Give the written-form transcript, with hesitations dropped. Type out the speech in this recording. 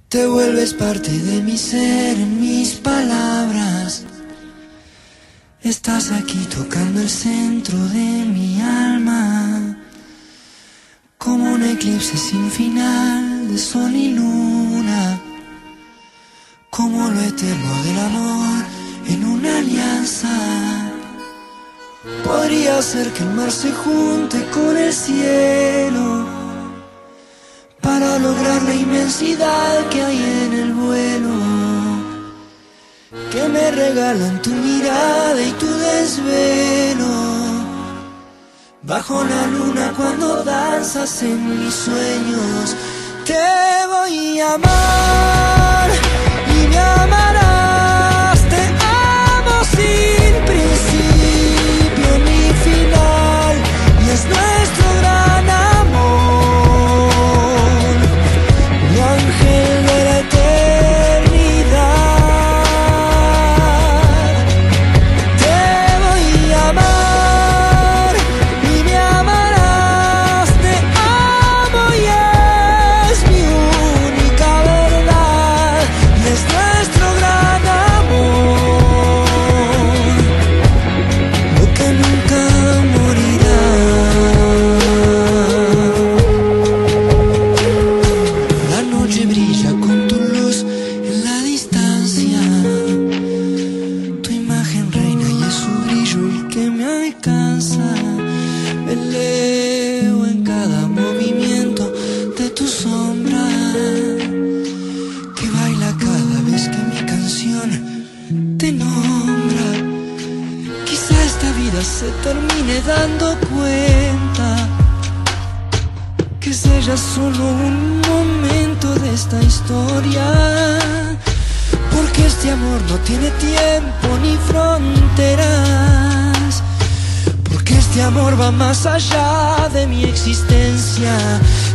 Te vuelves parte de mi ser, en mis palabras. Estás aquí tocando el centro de mi alma, como un eclipse sin final de sol y luna, como lo eterno del amor en una alianza. Podría ser que el mar se junte con el cielo para lograr la inmensidad que hay en el vuelo, que me regalan tu mirada y tu desvelo. Bajo la luna cuando danzas en mis sueños, te voy a amar y me amarás. Te amo sin principio ni final, y es nuestro gran amor, mi ángel de la eternidad. Te voy a amar y me amarás. Te amo y es mi única verdad, y es nuestro gran amor, lo que nunca morirá. La noche brilla con tu luz en la distancia, tu imagen reina y es su brillo el que me alcanza. Me leo en cada movimiento de tu sombra, que baila cada vez que mi canción te nombra. Quizá esta vida se termine dando cuenta que sea ya solo un momento de esta historia, porque este amor no tiene tiempo ni fronteras, porque este amor va más allá de mi existencia.